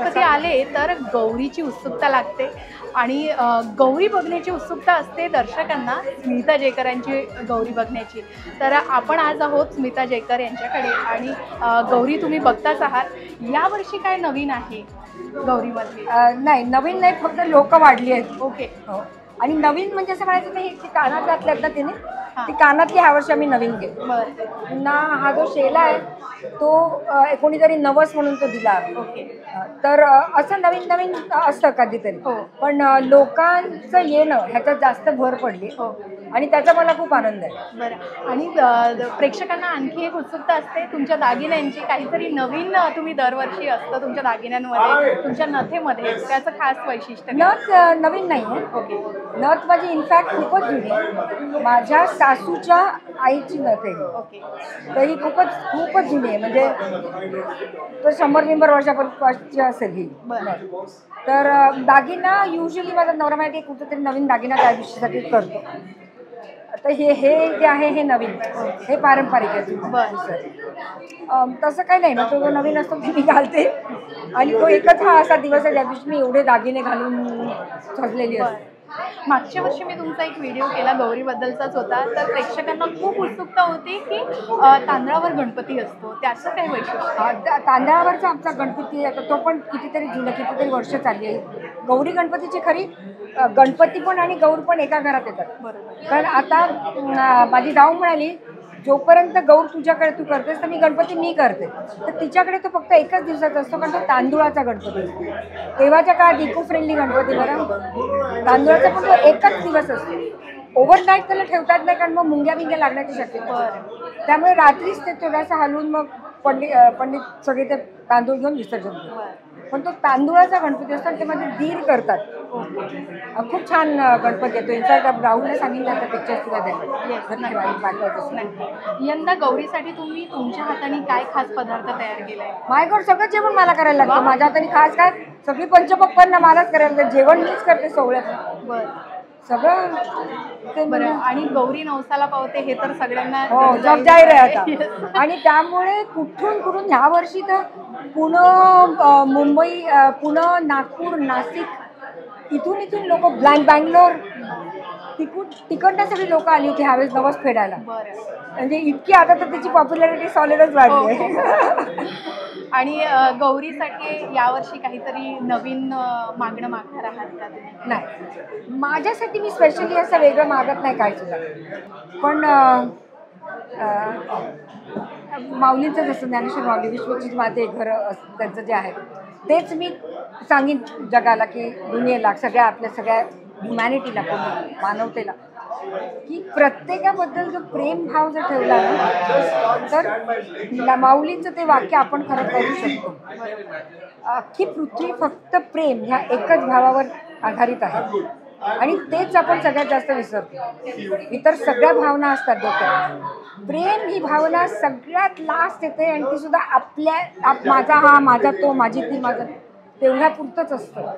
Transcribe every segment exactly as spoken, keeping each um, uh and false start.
गणपती आले तर गौरीची उत्सुकता लागते आणि गौरी बघण्याची उत्सुकता असते दर्शकांना स्मिता जयकरांची गौरी बघण्याची। तर आपण आज आहोत स्मिता जयकर यांच्याकडे आणि गौरी तुम्ही बघताच आहात, यावर्षी काय नवीन आहे गौरीमध्ये? नाही, नवीन नाही, फक्त लोक वाढली आहेत। ओके। हो, आणि नवीन म्हणजे असं म्हणायचं नाही की कानात घातल्यात ना तिने, ती कानातली ह्या वर्षी आम्ही नवीन घेतो। पुन्हा हा जो शेला आहे तो कोणीतरी नवस म्हणून तो दिला। ओके। तर असं नवीन नवीन असतं कधीतरी, पण लोकांचं येणं ह्याच्यात जास्त भर पडली आणि त्याचा मला खूप आनंद आहे। बरं, आणि प्रेक्षकांना आणखी एक उत्सुकता असते तुमच्या दागिन्यांची, काहीतरी नवीन तुम्ही दरवर्षी असतं तुमच्या दागिन्यांमध्ये, तुमच्या नथेमध्ये, त्याचं खास वैशिष्ट्य? नथ नवीन नाही आहे। ओके। नथ माझी इनफॅक्ट खूपच जुनी आहे, माझ्या सासूच्या आईची नथ आहे। ओके। तर ही खूपच खूपच जुनी आहे, म्हणजे तो शंभर बिंबर वर्षापर्यंत असेल ही। तर दागिना युजली माझा नवरा माहिती कुठेतरी नवीन दागिना त्या दिवशीसाठी करतो। आता हे हे जे आहे हे नवीन, हे पारंपरिक आहे। बरं, तसं काही नाही ना, तो जो नवीन असतो ते मी घालते आणि तो एकच हा असा दिवस आहे ज्या दिवशी मी एवढे दागिने घालून सजलेली असते। मागच्या वर्षी मी तुमचा एक व्हिडिओ केला गौरीबद्दलचाच होता, तर प्रेक्षकांना खूप उत्सुकता होती की तांदळावर गणपती असतो, त्याचं काय वैशिष्ट्य? तांदळावरचा आमचा गणपती आता तो पण कितीतरी जुनं कितीतरी वर्ष चालली आहे। गौरी गणपतीची खरी गणपती पण आणि गौर पण एका घरात येतात। बरोबर, कारण आता माझी जाऊ म्हणाली जोपर्यंत गौर तुझ्याकडे तू करतेस तर मी गणपती मी करते, तर तिच्याकडे तो फक्त एकच दिवसाचा असतो, कारण तो तांदूळाचा गणपती असतो। तेव्हाच्या काळात इको फ्रेंडली गणपती, बरं, तांदूळाचा पण तो एकच दिवस असतो। ओव्हरनाईट त्याला ठेवतात नाही, कारण मग मुंग्या बिंग्या लागण्याची शक्यता, त्यामुळे रात्रीच ते थोडासा हलवून मग पंडित पंडित सगळे ते तांदूळ घेऊन विसर्जन करतात। पण तो तांदूळाचा गणपती असतो, ते मध्ये दीर करतात। खूप छान गणपती येतो। इनफॅक्ट राहुलने सांगितलं आता पिक्चर्स तुला द्यायला। यंदा गौरीसाठी तुम्ही तुमच्या हाताने काय खास पदार्थ तयार केलाय? माझ्या घर सगळं जेवण मला करायला लागतं। माझ्या हाताने खास काय, सगळी पंचपक्वान्न मलाच करायला लागतं। जेवण मीच करते सोहळ्यात। बरं, सगळं ते बरं। आणि गौरी नवसाला पावते हे तर सगळ्यांना हो जग जाहीर आहे आता, आणि त्यामुळे कुठून कुठून ह्या वर्षी तर पुणे, मुंबई, पुणे, नागपूर, नाशिक, इथून इथून लोक, ब्लँक बँगलोर, तिकून तिकडनं सगळी लोक आली होती ह्यावेळेस नवस फेडायला। म्हणजे इतकी आता तर त्याची पॉप्युलॅरिटी सॉलिडच वाढली आहे। आणि गौरीसाठी यावर्षी काहीतरी नवीन मागणं मागणार आहात का तुम्ही? नाही, माझ्यासाठी मी स्पेशली असं वेगळं मागत नाही काय सुद्धा, पण माऊलींचं जसं ज्ञानेश्वर माऊली विश्वचित माते घर त्यांचं जे आहे तेच मी सांगेन जगाला, की दुनियेला, सगळ्या आपल्या सगळ्या ह्युमॅनिटीला, मानवतेला, की प्रत्येकाबद्दल जो प्रेम भाव जर ठेवला ना, तर माऊलींचं ते वाक्य आपण खरं करू शकतो। अख्खी पृथ्वी फक्त प्रेम ह्या एकच भावावर आधारित आहे, आणि तेच आपण सगळ्यात जास्त विसरतो। इतर सगळ्या भावना असतात डोक्यात, प्रेम ही भावना सगळ्यात लास्ट येते, आणि ती सुद्धा आपल्या माझा हा, माझा तो, माझी ती, माझं तेवढ्या पुरतंच असतं।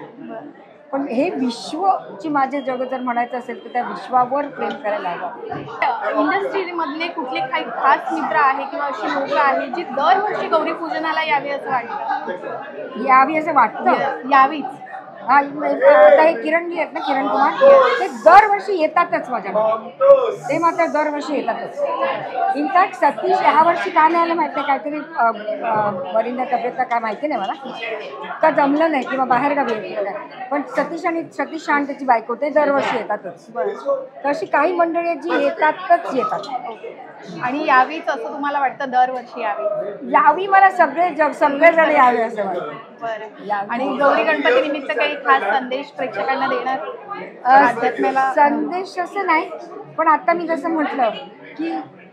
पण हे विश्वची माझे जग जर म्हणायचं असेल तर त्या विश्वावर प्रेम करायला हवं। इंडस्ट्रीमधले कुठले काही खास मित्र आहे किंवा अशी लोक आहेत जी दरवर्षी गौरी पूजनाला यावी असं वाटतं? यावी असं वाटतं, यावीच। हा, आता हे किरण जी आहेत ना, किरण कुमार, ते दरवर्षी येतातच माझ्याकडे, ते मात्र दरवर्षी येतातच। इनफॅक्ट सतीश ह्या वर्षी का नाही आलं माहिती नाही, काहीतरी वरिंदा तब्येतला काय माहिती नाही मला, का जमलं नाही किंवा बाहेर गावी येतं काय, पण सतीश आणि सतीश शान त्याची बायको ते दरवर्षी येतातच। तर अशी काही मंडळी जी येतातच येतात। आणि यावीच असं तुम्हाला वाटतं? दरवर्षी यावी यावी मला सगळे जग सगळेजण यावे असं वाटतं। बरं, आणि गौरी गणपती निमित्त काही खास संदेश प्रेक्षकांना देणार? संदेश असं नाही, पण आता मी जसं म्हटलं की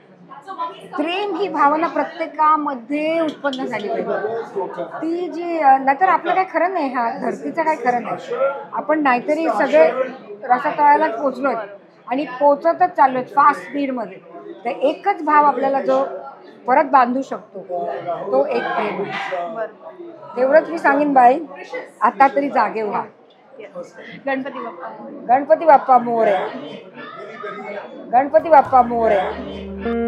प्रेम ही भावना प्रत्येकामध्ये उत्पन्न झाली पाहिजे। ती जी नाहीतर आपलं काही खरं नाही, हा धरतीचं काही खरं नाही। आपण नाहीतरी सगळे रसातळालाच पोचलोय आणि पोचतच चाललोय फास्ट स्पीडमध्ये, तर एकच भाव आपल्याला जो परत बांधू शकतो तो एक प्रेम आहे। तेवढंच मी सांगेन बाई, आता तरी जागे व्हा। गणपती बाप्पा गणपती बाप्पा मोरया, गणपती बाप्पा मोरया।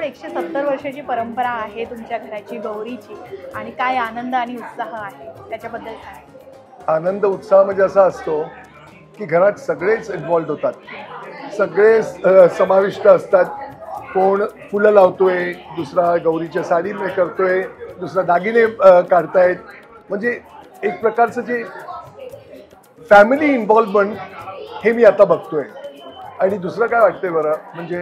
एकशे सत्तर वर्षाची परंपरा आहे तुमच्या घराची गौरीची, आणि काय आनंद आणि उत्साह आहे त्याच्याबद्दल काय? आनंद उत्साह म्हणजे असा असतो की घरात सगळेच इन्व्हॉल्ड होतात, सगळे अ, समाविष्ट असतात. कोण फुलं लावतोय, दुसरा गौरीच्या साडी मे करतोय, दुसरा दागिने अ, काढतायत. म्हणजे एक प्रकारचं जे फॅमिली इन्व्हॉल्वमेंट हे मी आता बघतोय. आणि दुसरं काय वाटतंय बरं, म्हणजे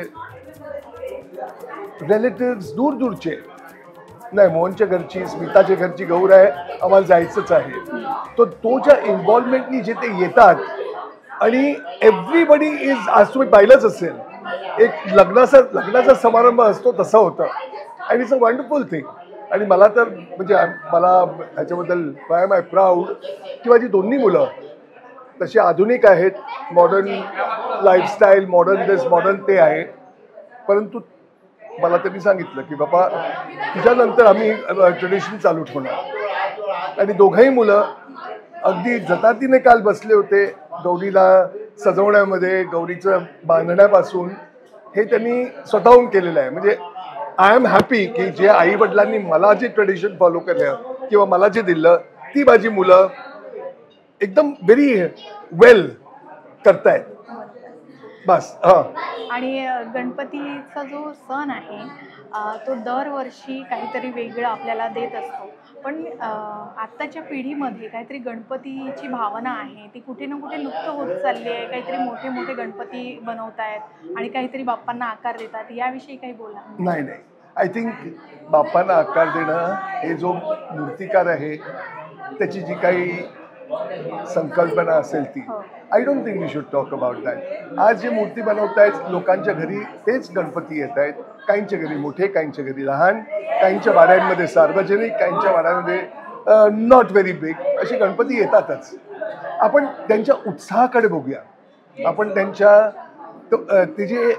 रिलेटिव्स दूर दूरचे, नाही मोहनच्या घरची, स्मिताच्या घरची गौर आहे, आम्हाला जायचंच आहे. तो तो ज्या इन्व्हॉल्वमेंटनी जे ते येतात आणि एव्हरीबडी इज, आज तुम्ही पाहिलंच असेल, एक लग्नाचा लग्नाचा समारंभ असतो तसं होतं. आणि इट्स अ वंडरफुल थिंग. आणि मला तर म्हणजे मला ह्याच्याबद्दल आय एम आय प्राऊड की माझी दोन्ही मुलं तशी आधुनिक आहेत, modern lifestyle, modern this modern ते आहे. परंतु मला त्यांनी सांगितलं की बाबा तुझ्यानंतर आम्ही ट्रेडिशन चालू ठेवणार. आणि दोघंही मुलं अगदी जतातीने काल बसले होते गौरीला सजवण्यामध्ये, गौरीचं बांधण्यापासून हे त्यांनी स्वतःहून केलेलं आहे. म्हणजे आय एम हॅपी की जे आई वडिलांनी मला जे ट्रेडिशन फॉलो केलं किंवा मला जे दिलं ती माझी मुलं एकदम व्हेरी वेल करतायत. बस. हां. आणि अ, गणपतीचा जो सण आहे अ, तो दरवर्षी काहीतरी वेगळं आपल्याला देत असतो. पण अ, आत्ताच्या पिढीमध्ये काहीतरी गणपतीची भावना आहे ती कुठे ना कुठे लुप्त होत चालली आहे. काहीतरी मोठे मोठे गणपती बनवत आहेत आणि काहीतरी बाप्पांना आकार देतात. याविषयी काही बोला. नाही नाही आय थिंक बाप्पांना आकार देणं हे जो मूर्तिकार आहे त्याची जी काही संकल्पना असेल ती, I don't think we should talk about that. आज जे मूर्ती बनवतायत लोकांच्या घरी तेच गणपती येत आहेत. काहींच्या घरी मोठे, काहींच्या घरी लहान, काहींच्या वाड्यांमध्ये सार्वजनिक, काहींच्या वाड्यांमध्ये नॉट व्हेरी बिग, असे गणपती येतातच. आपण त्यांच्या उत्साहाकडे बघूया. आपण त्यांच्या ते जे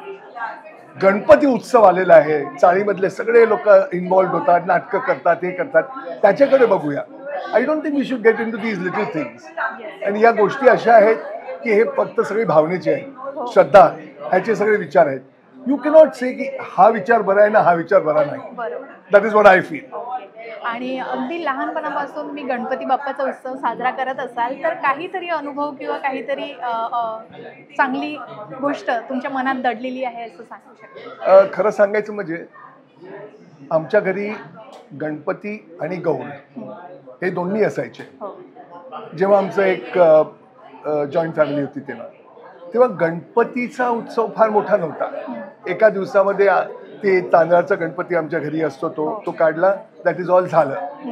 गणपती उत्सव आलेला आहे, चाळीमधले सगळे लोक इन्व्हॉल्ड होतात, नाटकं करतात, हे करतात, त्याच्याकडे बघूया. I don't think we should get into these little things. आणि या गोष्टी अशा आहेत की हे फक्त सगळे भावनेचे आहेत, श्रद्धा, ह्याचे सगळे विचार आहेत. यू कॅनॉट से की हा विचार बरा आहे ना हा विचार बरा नाही. That is what I feel. आणि अगदी लहानपणापासून मी गणपती बाप्पाचा उत्सव साजरा करत असाल तर काहीतरी अनुभव किंवा काहीतरी अ, अ, चांगली गोष्ट तुमच्या मनात दडलेली आहे असं सांगू शकता? खरं सांगायचं म्हणजे आमच्या घरी गणपती आणि गौर हे दोन्ही असायचे. जेव्हा आमचं एक जॉईंट फॅमिली होती तेव्हा तेव्हा गणपतीचा उत्सव फार मोठा नव्हता. एका दिवसामध्ये ते तांदळाचा गणपती आमच्या घरी असतो, तो तो काढला, दॅट इज ऑल झालं.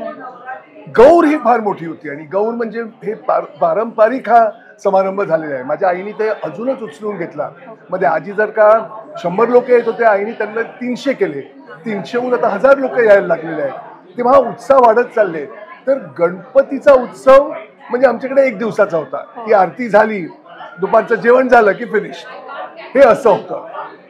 गौर ही फार मोठी होती आणि गौर म्हणजे हे पारंपरिक हा समारंभ झालेला आहे. माझ्या आईने ते अजूनच उचलून घेतला. मध्ये आजी जर का शंभर लोक येत होते, आईने त्यांना तीनशे केले, तीनशेहून आता हजार लोक यायला लागलेले आहेत. तेव्हा उत्साह वाढत चालले. तर गणपतीचा उत्सव म्हणजे आमच्याकडे एक दिवसाचा होता. ती आरती झाली, दुपारचं जेवण झालं की फिनिश, हे असं होतं.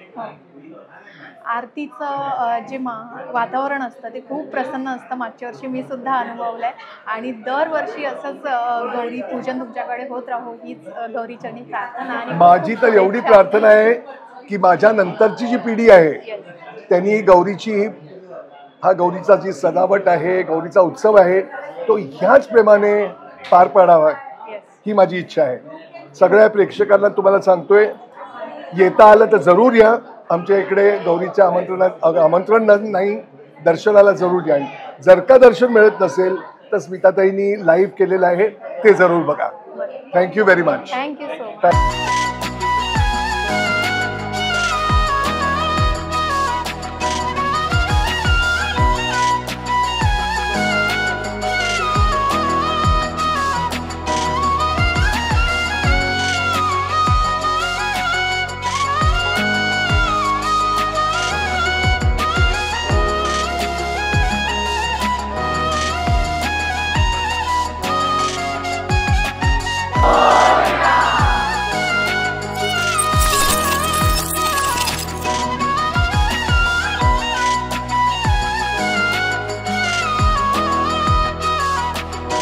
आरतीचं जे मा वातावरण असतं ते खूप प्रसन्न असतं. मागच्या वर्षी मी सुद्धा अनुभवलंय आणि दरवर्षी असंच गौरी पूजन तुमच्याकडे होत राहो हीच गौरीचरणी प्रार्थना. आणि माझी तर एवढी प्रार्थना आहे की माझ्या नंतरची जी पिढी आहे त्यांनी गौरीची, हा गौरीचा जी सजावट आहे, गौरीचा उत्सव आहे, तो ह्याच प्रेमाने पार पाडावा ही माझी इच्छा आहे. सगळ्या प्रेक्षकांना तुम्हाला सांगतोय, येता आलं तर जरूर या. आमच्या इकडे गौरीच्या आमंत्रणात आमंत्रण नाही, दर्शनाला जरूर या. जर का दर्शन मिळत नसेल तर स्मिताताईंनी लाईव्ह केलेलं आहे, ते जरूर बघा. Thank you very much. Thank you so much.